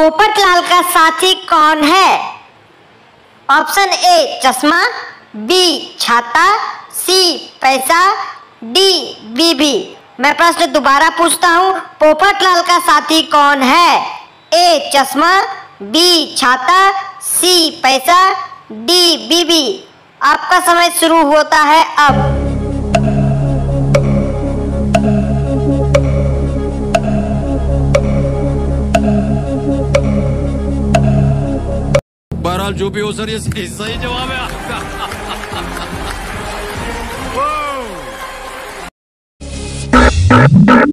पोपटलाल का साथी कौन है? ऑप्शन ए चश्मा, बी छाता, सी पैसा, डी बीबी। मैं प्रश्न दोबारा पूछता हूँ, पोपटलाल का साथी कौन है? ए चश्मा, बी छाता, सी पैसा, डी बीबी। आपका समय शुरू होता है अब। बहरहाल जो भी हो सर, ये सही जवाब है आपका।